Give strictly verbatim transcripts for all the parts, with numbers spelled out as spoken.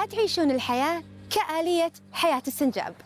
لا تعيشون الحياة كآلية حياة السنجاب.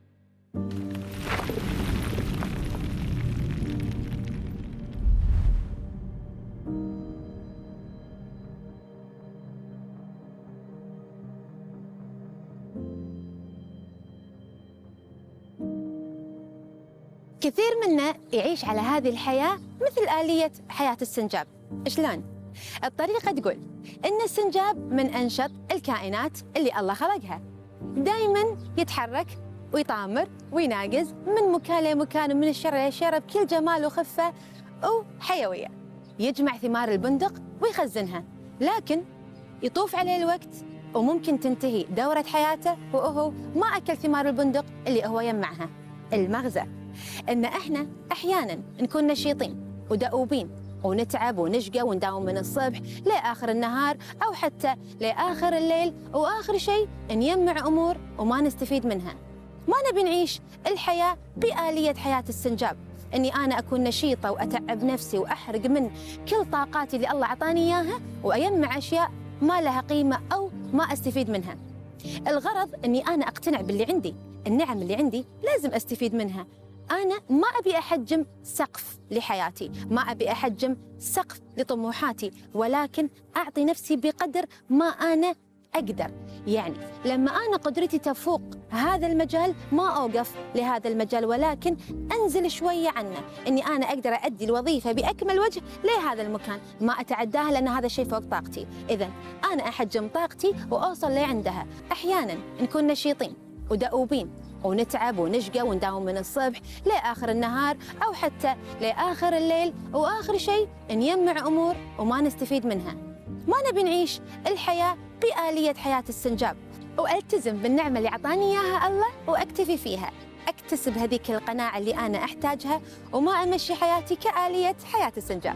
كثير منا يعيش على هذه الحياة مثل آلية حياة السنجاب. شلون؟ الطريقة تقول إن السنجاب من أنشط الكائنات اللي الله خلقها، دائما يتحرك ويطامر ويناقز من مكان لمكان ومن الشر للشر بكل جمال وخفة وحيوية. يجمع ثمار البندق ويخزنها، لكن يطوف عليه الوقت وممكن تنتهي دورة حياته وهو ما أكل ثمار البندق اللي هو يجمعها. المغزى إن إحنا أحياناً نكون نشيطين ودؤوبين ونتعب ونشقى ونداوم من الصبح لآخر النهار أو حتى لآخر الليل، وآخر شيء نجمع أمور وما نستفيد منها. ما نبي نعيش الحياة بآلية حياة السنجاب، إني أنا أكون نشيطة وأتعب نفسي وأحرق من كل طاقاتي اللي الله عطاني إياها وأجمع أشياء ما لها قيمة أو ما أستفيد منها. الغرض إني أنا أقتنع باللي عندي، النعم اللي عندي لازم أستفيد منها. أنا ما أبي أحجم سقف لحياتي، ما أبي أحجم سقف لطموحاتي، ولكن أعطي نفسي بقدر ما أنا أقدر. يعني لما أنا قدرتي تفوق هذا المجال ما أوقف لهذا المجال، ولكن أنزل شوية عنه، إني أنا أقدر أؤدي الوظيفة بأكمل وجه لهذا المكان، ما أتعداها لأن هذا الشيء فوق طاقتي. إذن أنا أحجم طاقتي وأوصل لعندها. أحياناً نكون نشيطين ودؤوبين ونتعب ونشقى ونداوم من الصبح لآخر النهار أو حتى لآخر الليل، وآخر شيء نجمع أمور وما نستفيد منها. ما نبي نعيش الحياة بآلية حياة السنجاب، وألتزم بالنعمة اللي عطاني إياها الله وأكتفي فيها، أكتسب هذيك القناعة اللي أنا أحتاجها وما أمشي حياتي كآلية حياة السنجاب.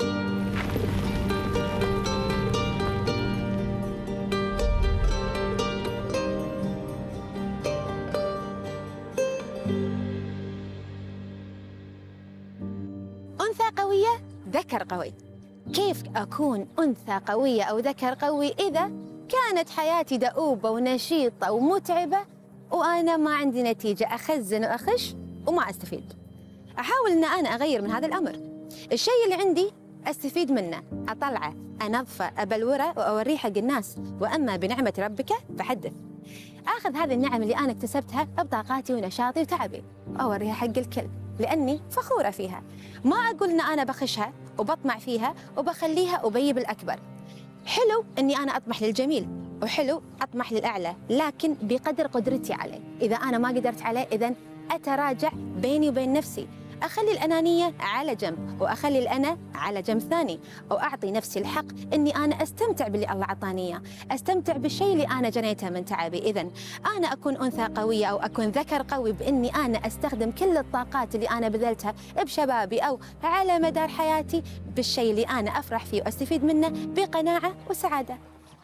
أنثى قوية، ذكر قوي. كيف أكون أنثى قوية أو ذكر قوي إذا كانت حياتي دؤوبة ونشيطة ومتعبة وأنا ما عندي نتيجة، أخزن وأخش وما أستفيد؟ أحاول أن أنا أغير من هذا الأمر. الشيء اللي عندي أستفيد منه، أطلعه، أنظفه، أبلوره وأوريه حق الناس. وأما بنعمة ربك فحدث. آخذ هذه النعم اللي أنا اكتسبتها بطاقاتي ونشاطي وتعبي أوريها حق الكل، لأني فخورة فيها. ما أقول أن أنا بخشها وبطمع فيها وبخليها أبي بالأكبر. حلو أني أنا أطمح للجميل وحلو أطمح للأعلى، لكن بقدر قدرتي عليه. إذا أنا ما قدرت عليه إذن أتراجع بيني وبين نفسي، أخلي الأنانية على جنب وأخلي الأنا على جنب ثاني، وأعطي نفسي الحق أني أنا أستمتع باللي الله عطاني إياه، أستمتع بالشيء اللي أنا جنيته من تعبي. إذن أنا أكون أنثى قوية أو أكون ذكر قوي بإني أنا أستخدم كل الطاقات اللي أنا بذلتها بشبابي أو على مدار حياتي بالشيء اللي أنا أفرح فيه وأستفيد منه بقناعة وسعادة.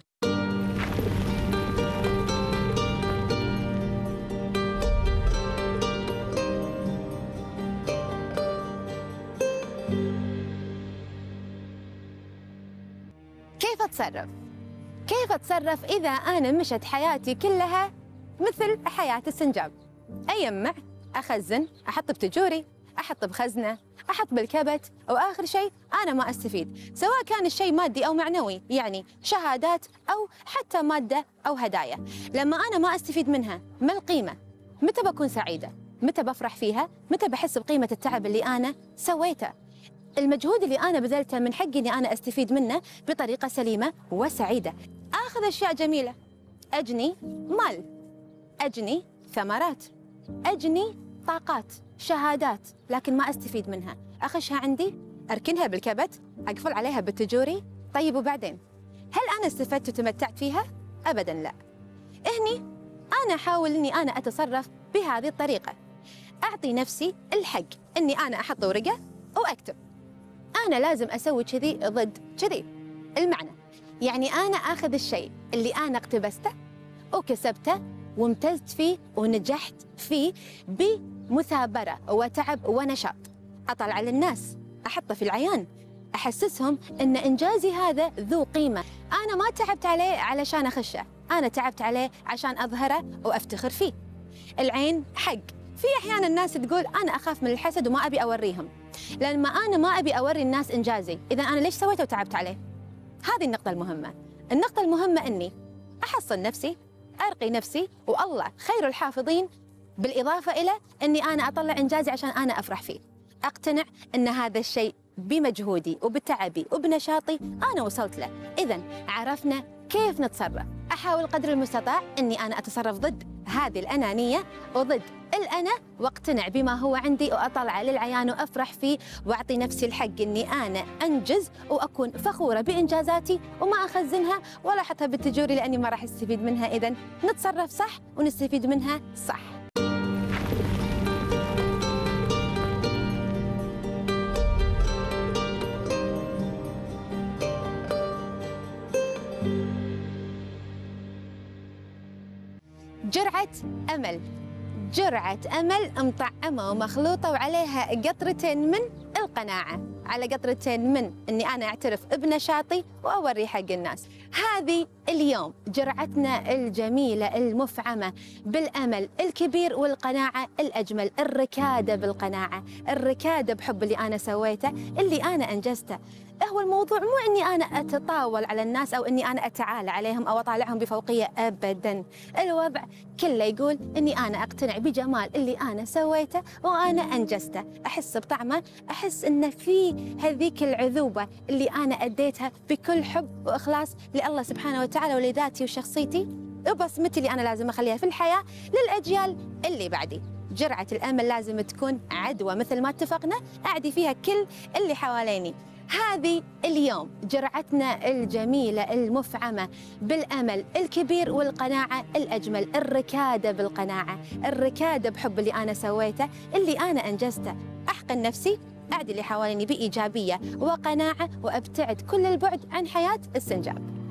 كيف أتصرف؟ كيف أتصرف إذا أنا مشت حياتي كلها مثل حياة السنجاب؟ أجمع، أخزن، أحط بتجوري، أحط بخزنة، أحط بالكبت، وآخر شيء أنا ما أستفيد، سواء كان الشيء مادي أو معنوي، يعني شهادات أو حتى مادة أو هدايا. لما أنا ما أستفيد منها ما القيمة؟ متى بكون سعيدة؟ متى بفرح فيها؟ متى بحس بقيمة التعب اللي أنا سويته؟ المجهود اللي أنا بذلته من حقي إني أنا أستفيد منه بطريقة سليمة وسعيدة. آخذ أشياء جميلة، أجني مال، أجني ثمرات، أجني طاقات، شهادات، لكن ما أستفيد منها. أخشها عندي، أركنها بالكبت، أقفل عليها بالتجوري. طيب وبعدين؟ هل أنا استفدت وتمتعت فيها؟ أبداً لا. هني أنا أحاول إني أنا أتصرف بهذه الطريقة، أعطي نفسي الحق إني أنا أحط ورقة وأكتب. أنا لازم أسوي كذي ضد كذي. المعنى يعني أنا أخذ الشيء اللي أنا اقتبسته وكسبته وامتزت فيه ونجحت فيه بمثابرة وتعب ونشاط، أطلع للناس، أحطه في العيان، أحسسهم أن إنجازي هذا ذو قيمة. أنا ما تعبت عليه علشان أخشه، أنا تعبت عليه عشان أظهره وأفتخر فيه. العين حق. في أحيانا الناس تقول أنا أخاف من الحسد وما أبي أوريهم، لأن ما أنا ما أبي أوري الناس إنجازي، إذا أنا ليش سويته وتعبت عليه؟ هذه النقطة المهمة. النقطة المهمة أني أحصن نفسي، أرقي نفسي، والله خير الحافظين، بالإضافة إلى أني أنا أطلع إنجازي عشان أنا أفرح فيه. أقتنع أن هذا الشيء بمجهودي وبتعبي وبنشاطي أنا وصلت له. إذا عرفنا كيف نتصرف. أحاول قدر المستطاع أني أنا أتصرف ضد هذه الأنانية وضد الأنا، واقتنع بما هو عندي وأطلع للعيان وأفرح فيه، وأعطي نفسي الحق أني أنا أنجز وأكون فخورة بإنجازاتي وما أخزنها ولا أحطها بالتجوري لأني ما راح أستفيد منها. إذا نتصرف صح ونستفيد منها صح. جرعة أمل. جرعة أمل مطعمة ومخلوطة وعليها قطرتين من القناعة، على قطرتين من أني أنا أعترف بنشاطي وأوري حق الناس. هذه اليوم جرعتنا الجميلة المفعمة بالأمل الكبير والقناعة الأجمل، الركادة بالقناعة، الركادة بحب اللي أنا سويته، اللي أنا أنجزته. هو الموضوع مو أني أنا أتطاول على الناس أو أني أنا أتعالى عليهم أو أطالعهم بفوقية أبداً. الوضع كله يقول أني أنا أقتنع بجمال اللي أنا سويته وأنا أنجزته، أحس بطعمه، أحس أن في هذيك العذوبة اللي أنا أديتها بكل حب وإخلاص لله سبحانه وتعالى ولذاتي وشخصيتي وبصمتي اللي أنا لازم أخليها في الحياة للأجيال اللي بعدي. جرعة الأمل لازم تكون عدوى مثل ما اتفقنا، أعدي فيها كل اللي حواليني. هذه اليوم جرعتنا الجميلة المفعمة بالأمل الكبير والقناعة الأجمل، الركادة بالقناعة، الركادة بحب اللي أنا سويته، اللي أنا أنجزته. أحقن نفسي، أعدي اللي حواليني بإيجابية وقناعة، وأبتعد كل البعد عن حياة السنجاب.